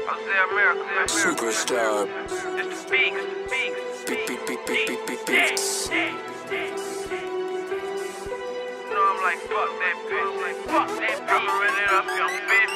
Superstar. Big. I'm like, fuck that bitch. I'ma run it up your bitch.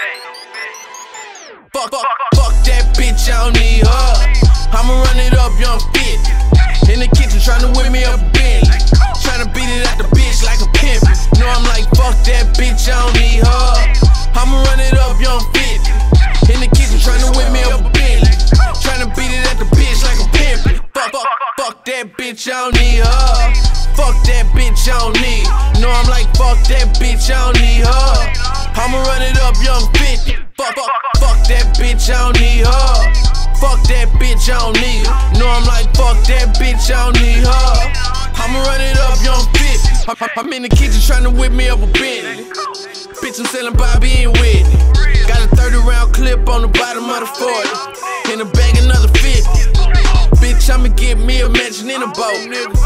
Fuck that bitch, I don't need her. I'ma run it up, young fit. In the kitchen tryna whip me up a Bentley. Tryna beat it at the bitch like a pimp. No, I'm like, fuck that bitch, I don't need her. I'ma run it up, young fit. In the kitchen tryna whip me up a Bentley. Tryna beat it at the bitch like a pimp. Fuck that bitch, I don't need her. Fuck that bitch, I don't need. No, I'm like, fuck that bitch, I don't need her. I'ma run it up, young 50. Fuck that bitch, I don't need her. Fuck that bitch, I don't need her. No, I'm like, fuck that bitch, I don't need her. I'ma run it up, young 50. I'm in the kitchen tryna whip me up a Bentley. Bitch, I'm selling Bobby and Whitney. Got a 30-round clip on the bottom of the 40. In the bag, another 50. Bitch, I'ma get me a mansion in a boat, nigga.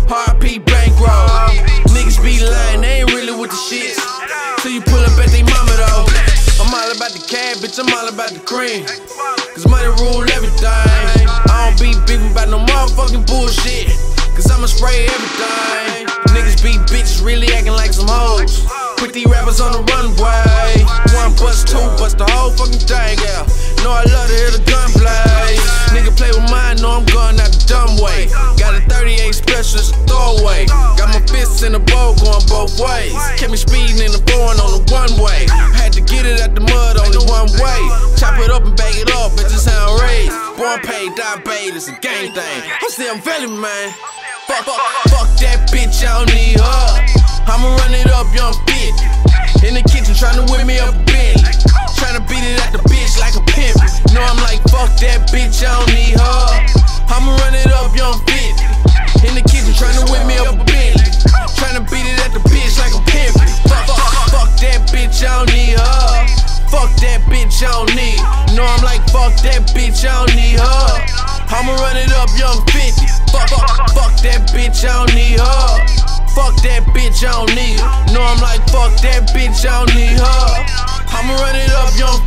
RP bankroll. Niggas be lying, they ain't really with the shit. Till you pull up at they mama though. I'm all about the cab, bitch, I'm all about the cream. Cause money rule everything. I don't be beefing about no motherfucking bullshit. Cause I'ma spray everything. Niggas be bitches really acting like some hoes. Put these rappers on the runway. One bust, two bust the whole fucking thing, yeah. Know I love to hear the gunplay. Nigga play with mine, know I'm going out the dumb way. Got a 38 special, it's a throwaway. Got my fists in the bowl going both ways. Kept me speeding in the flooring on the one way. Had to get it out the mud only one way. Chop it up and bag it up, bitch, it's how I'm raised. Born paid, die paid, it's a gang thing. I'm still feeling, man. Fuck that bitch, I don't need her. I'ma run it up, young fit. In the kitchen tryna whip me up a Bentley. Tryna beat it at the bitch like a pimp. No, I'm like, fuck that bitch, I don't need her. I'ma run it up, young fit. In the kitchen tryna whip me up a Bentley. Tryna beat it at the bitch like a pimp. Fuck that bitch, I don't need her. Fuck that bitch, I don't need. No, I'm like, fuck that bitch, I don't need her. I'ma run it up, young 50. Fuck that bitch, I don't need her. Fuck that bitch, I don't need her. No, I'm like, fuck that bitch, I don't need her. I'ma run it up, young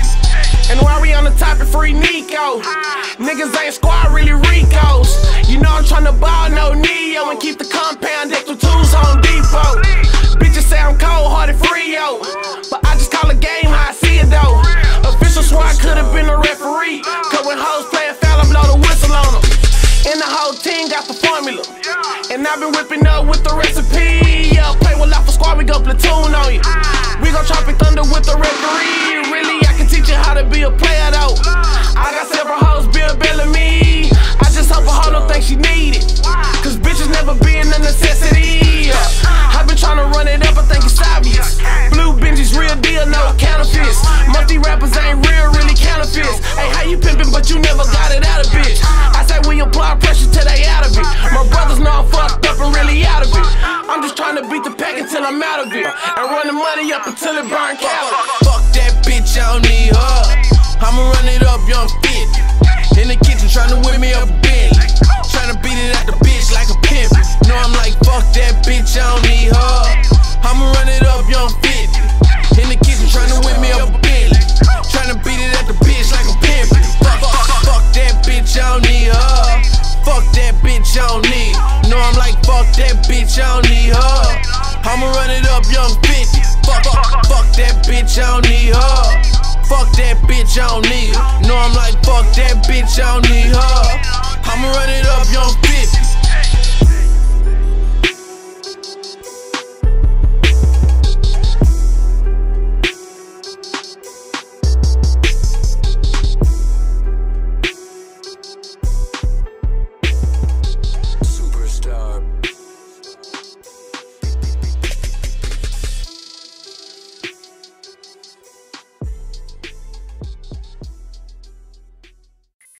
50. And while we on the topic, free Nico. Niggas ain't squad, really Ricos. You know I'm tryna ball, no Neo. And keep the compound deck with tools Home Depot. Bitches say I'm cold-hearted Frio, but I just call a game how I see it though. Official squad could've been a referee. Cause when hoes play a foul, I blow the whistle on them. And the whole team got the formula. And I've been whipping up with the recipe. Yeah, play with Alpha Squad, we go platoon on you. We gon' Tropic Thunder with the referee. Really, I can teach you how to be a player though. I got several hoes, Bill Bellamy. I just hope a hoe don't think she need it. Cause bitches never being a necessity. I've been tryna run it up, I think it's obvious. Blue Benji's real deal, no counterfeits. Multi rappers ain't real, really counterfeits. Hey, how you pimpin', but you never got it out of bitch? I say we apply pressure till they out of it. My brothers know I'm fucked up and really out of it. I'm just trying to beat the pack until I'm out of it. And run the money up until it burn calories. Fuck that bitch, I don't need her. I'ma run it up, young fit. In the kitchen tryna whip me up a Bentley. Tryna beat it at the bitch like a pimp. No, I'm like, fuck that bitch, I don't need her. I'ma run it up, young fit. In the kitchen tryna whip me up a Bentley. Tryna beat it at the bitch like a pimp. Fuck that bitch, I don't need her. Fuck that bitch, I don't need. No, I'm like, fuck that bitch, I don't need her. I'ma run it up, young 50. Fuck that bitch, I don't need her. Fuck that bitch, I don't need her. No, I'm like, fuck that bitch, I don't need her. I'ma run it up,